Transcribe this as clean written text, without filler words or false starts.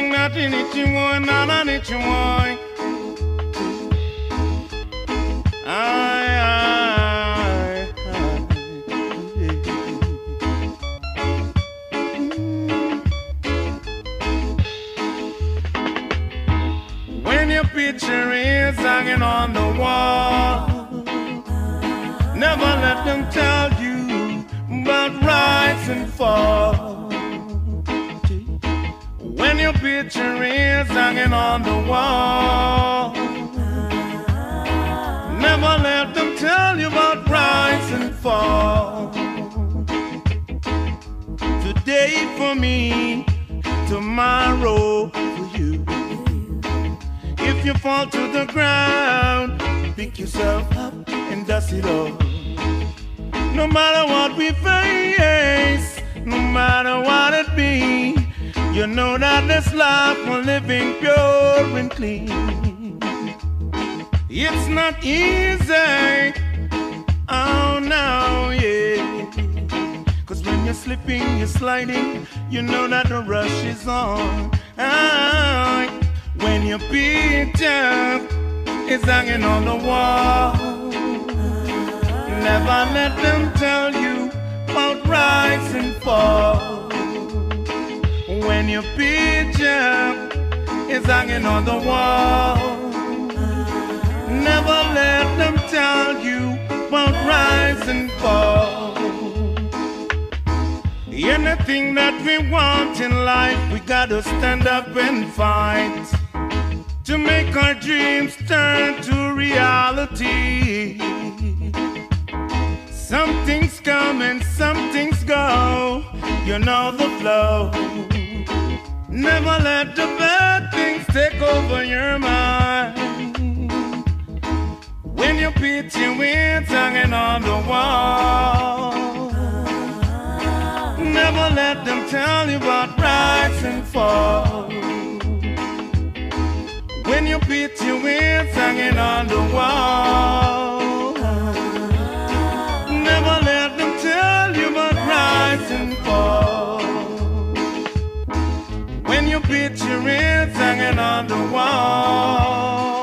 Anything that you need, you want, and I need you want. When your picture is hanging on the wall, never let them tell you about rise and fall. When your picture is hanging on the wall, never let them tell you about rise and fall. Today for me, tomorrow for you. If you fall to the ground, pick yourself up and dust it off. No matter what we face, no matter what it be, you know that this life we're living pure and clean. It's not easy, oh no, yeah. Cause when you're slipping, you're sliding, you know that the rush is on. When your picture is hanging on the wall, never let them tell you about rise and fall. When your picture is hanging on the wall, never let them tell you about rise and fall. Anything that we want in life, we gotta stand up and fight to make our dreams turn to reality. Some things come and some things go, you know the flow. Never let the bad things take over your mind. When your picture is hanging on the wall, never let them tell you about rise and fall. When your picture is hanging on the wall, never let them tell you about rise and fall. When your picture is hanging on the wall,